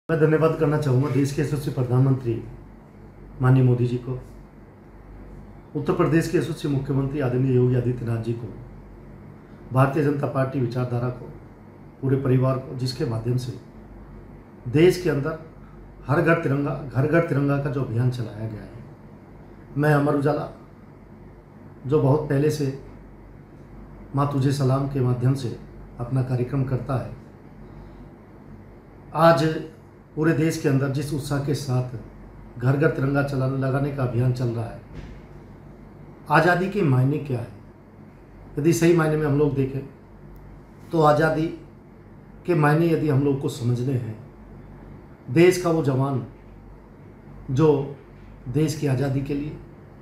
मैं धन्यवाद करना चाहूँगा देश के यशस्वी प्रधानमंत्री माननीय मोदी जी को, उत्तर प्रदेश के यशस्वी मुख्यमंत्री आदरणीय योगी आदित्यनाथ जी को, भारतीय जनता पार्टी विचारधारा को, पूरे परिवार को, जिसके माध्यम से देश के अंदर हर घर तिरंगा का जो अभियान चलाया गया है। मैं अमर उजाला जो बहुत पहले से माँ तुझे सलाम के माध्यम से अपना कार्यक्रम करता है, आज पूरे देश के अंदर जिस उत्साह के साथ घर घर तिरंगा लगाने का अभियान चल रहा है, आज़ादी के मायने क्या है? यदि सही मायने में हम लोग देखें तो आज़ादी के मायने यदि हम लोग को समझने हैं, देश का वो जवान जो देश की आज़ादी के लिए,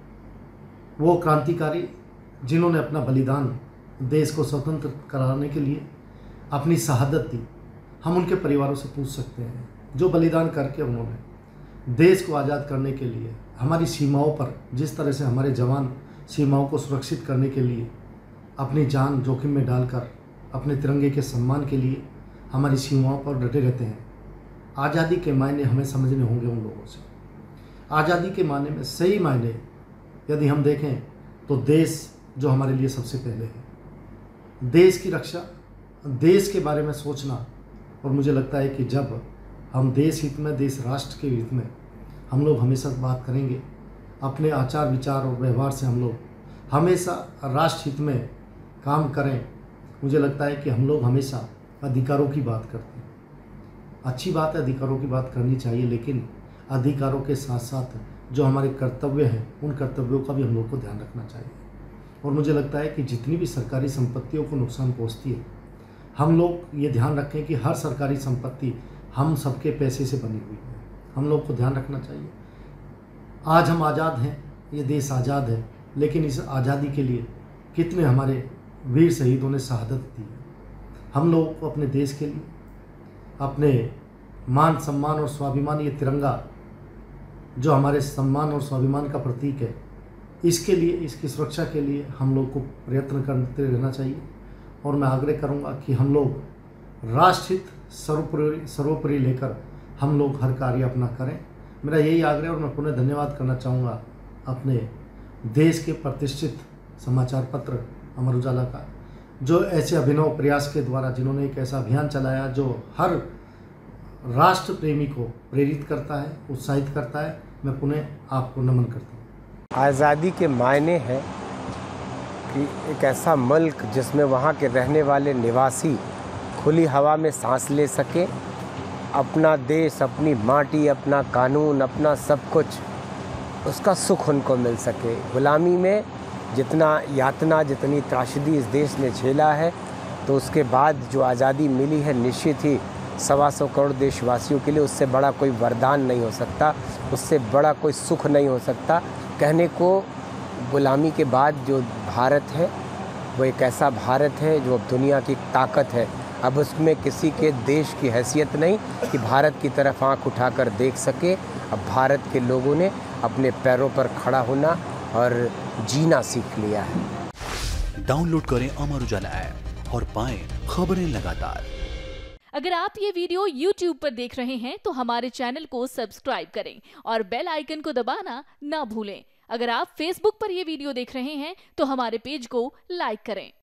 वो क्रांतिकारी जिन्होंने अपना बलिदान देश को स्वतंत्र कराने के लिए अपनी शहादत दी, हम उनके परिवारों से पूछ सकते हैं जो बलिदान करके उन्होंने देश को आज़ाद करने के लिए, हमारी सीमाओं पर जिस तरह से हमारे जवान सीमाओं को सुरक्षित करने के लिए अपनी जान जोखिम में डालकर अपने तिरंगे के सम्मान के लिए हमारी सीमाओं पर डटे रहते हैं। आज़ादी के मायने हमें समझने होंगे उन लोगों से। आज़ादी के मायने में सही मायने यदि हम देखें तो देश जो हमारे लिए सबसे पहले है, देश की रक्षा, देश के बारे में सोचना। और मुझे लगता है कि जब हम देश हित में, देश राष्ट्र के हित में हम लोग हमेशा बात करेंगे, अपने आचार विचार और व्यवहार से हम लोग हमेशा राष्ट्र हित में काम करें, मुझे लगता है कि हम लोग हमेशा अधिकारों की बात करते हैं। अच्छी बात है, अधिकारों की बात करनी चाहिए, लेकिन अधिकारों के साथ साथ जो हमारे कर्तव्य हैं, उन कर्तव्यों का भी हम लोग को ध्यान रखना चाहिए। और मुझे लगता है कि जितनी भी सरकारी संपत्तियों को नुकसान पहुंचती है, हम लोग ये ध्यान रखें कि हर सरकारी संपत्ति हम सबके पैसे से बनी हुई है, हम लोग को ध्यान रखना चाहिए। आज हम आज़ाद हैं, ये देश आज़ाद है, लेकिन इस आज़ादी के लिए कितने हमारे वीर शहीदों ने शहादत दी है। हम लोगों को अपने देश के लिए, अपने मान सम्मान और स्वाभिमान, ये तिरंगा जो हमारे सम्मान और स्वाभिमान का प्रतीक है, इसके लिए, इसकी सुरक्षा के लिए हम लोग को प्रयत्न करते रहना चाहिए। और मैं आग्रह करूंगा कि हम लोग राष्ट्रहित सर्वोपरि लेकर हम लोग हर कार्य अपना करें। मेरा यही आग्रह। और मैं पुनः धन्यवाद करना चाहूँगा अपने देश के प्रतिष्ठित समाचार पत्र अमर उजाला का, जो ऐसे अभिनव प्रयास के द्वारा जिन्होंने एक ऐसा अभियान चलाया जो हर राष्ट्र प्रेमी को प्रेरित करता है, उत्साहित करता है। मैं पुनः आपको नमन करता हूँ। आज़ादी के मायने हैं कि एक ऐसा मुल्क जिसमें वहाँ के रहने वाले निवासी खुली हवा में सांस ले सके, अपना देश, अपनी माटी, अपना कानून, अपना सब कुछ, उसका सुख उनको मिल सके। गुलामी में जितना यातना, जितनी त्रासदी इस देश ने झेला है, तो उसके बाद जो आज़ादी मिली है, निश्चित ही 125 करोड़ देशवासियों के लिए उससे बड़ा कोई वरदान नहीं हो सकता, उससे बड़ा कोई सुख नहीं हो सकता। कहने को गुलामी के बाद जो भारत है वो एक ऐसा भारत है जो अब दुनिया की ताकत है। अब उसमें किसी के देश की हैसियत नहीं कि भारत की तरफ आंख उठाकर देख सके। अब भारत के लोगों ने अपने पैरों पर खड़ा होना और जीना सीख लिया है। डाउनलोड करें अमर उजाला ऐप और पाएं खबरें लगातार। अगर आप ये वीडियो YouTube पर देख रहे हैं तो हमारे चैनल को सब्सक्राइब करें और बेल आइकन को दबाना ना भूलें। अगर आप Facebook पर ये वीडियो देख रहे हैं तो हमारे पेज को लाइक करें।